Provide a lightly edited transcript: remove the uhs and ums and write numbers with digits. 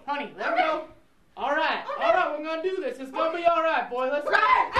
Honey, let go. All right, we're going to do this. It's going to be all right, boy. Let's go.